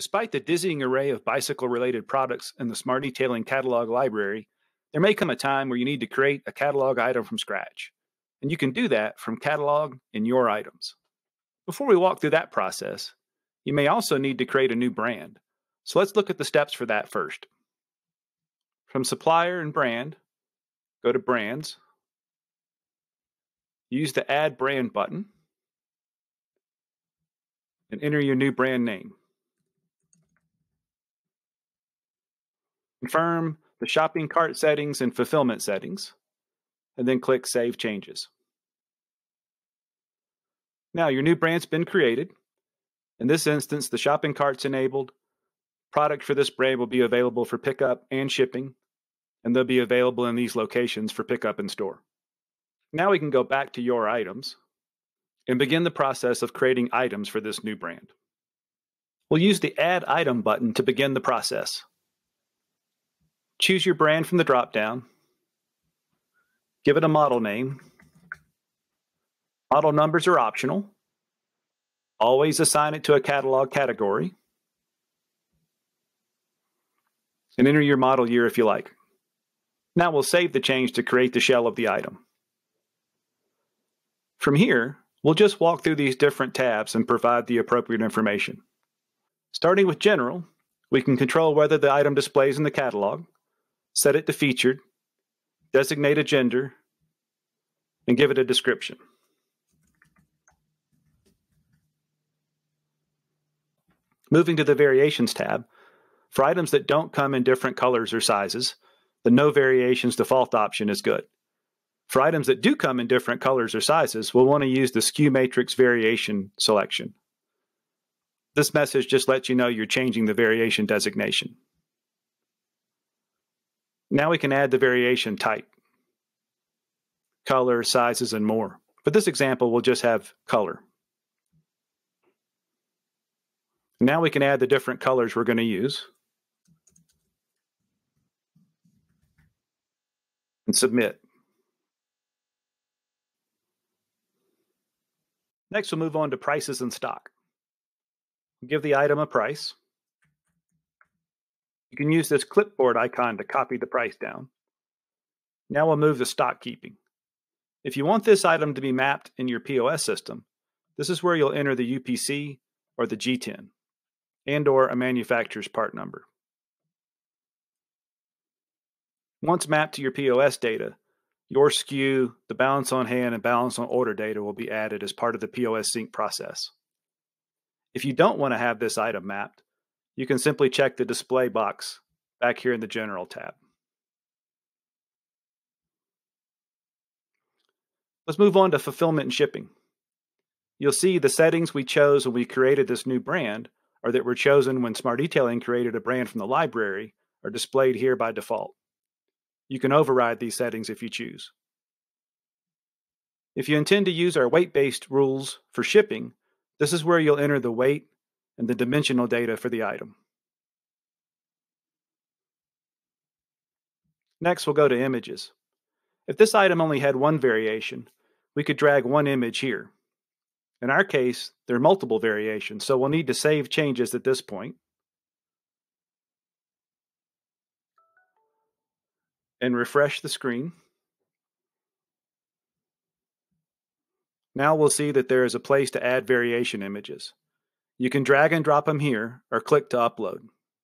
Despite the dizzying array of bicycle-related products in the SmartEtailing catalog library, there may come a time where you need to create a catalog item from scratch, and you can do that from Catalog in Your Items. Before we walk through that process, you may also need to create a new brand, so let's look at the steps for that first. From Supplier and Brand, go to Brands, use the Add Brand button, and enter your new brand name. Confirm the shopping cart settings and fulfillment settings, and then click Save Changes. Now your new brand's been created. In this instance, the shopping cart's enabled. Product for this brand will be available for pickup and shipping, and they'll be available in these locations for pickup in store. Now we can go back to Your Items and begin the process of creating items for this new brand. We'll use the Add Item button to begin the process. Choose your brand from the drop-down. Give it a model name. Model numbers are optional. Always assign it to a catalog category. And enter your model year if you like. Now we'll save the change to create the shell of the item. From here, we'll just walk through these different tabs and provide the appropriate information. Starting with General, we can control whether the item displays in the catalog, set it to Featured, designate a gender, and give it a description. Moving to the Variations tab, for items that don't come in different colors or sizes, the No Variations default option is good. For items that do come in different colors or sizes, we'll want to use the SKU Matrix Variation selection. This message just lets you know you're changing the variation designation. Now we can add the variation type, color, sizes, and more. For this example, we'll just have color. Now we can add the different colors we're going to use and submit. Next, we'll move on to prices and stock. Give the item a price. You can use this clipboard icon to copy the price down. Now we'll move to stock keeping. If you want this item to be mapped in your POS system, this is where you'll enter the UPC or the G10 and/or a manufacturer's part number. Once mapped to your POS data, your SKU, the balance on hand, and balance on order data will be added as part of the POS sync process. If you don't want to have this item mapped, you can simply check the display box back here in the General tab. Let's move on to fulfillment and shipping. You'll see the settings we chose when we created this new brand, or that were chosen when SmartEtailing created a brand from the library, are displayed here by default. You can override these settings if you choose. If you intend to use our weight-based rules for shipping, this is where you'll enter the weight and the dimensional data for the item. Next, we'll go to images. If this item only had one variation, we could drag one image here. In our case, there are multiple variations, so we'll need to save changes at this point. And refresh the screen. Now we'll see that there is a place to add variation images. You can drag and drop them here or click to upload.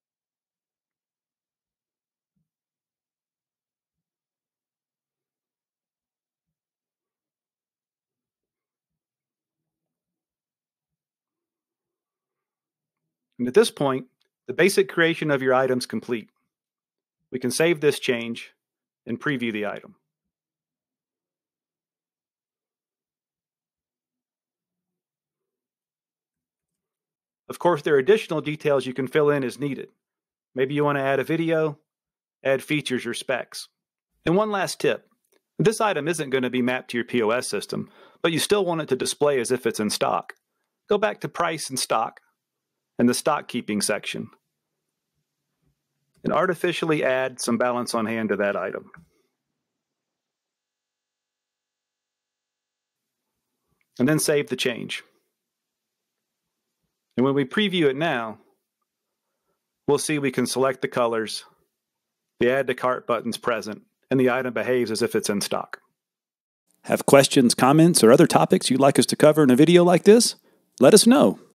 And at this point, the basic creation of your item is complete. We can save this change and preview the item. Of course, there are additional details you can fill in as needed. Maybe you want to add a video, add features or specs. And one last tip. This item isn't going to be mapped to your POS system, but you still want it to display as if it's in stock. Go back to Price and Stock and the Stock Keeping section and artificially add some balance on hand to that item. And then save the change. And when we preview it now, we'll see we can select the colors, the Add to Cart button's present, and the item behaves as if it's in stock. Have questions, comments, or other topics you'd like us to cover in a video like this? Let us know.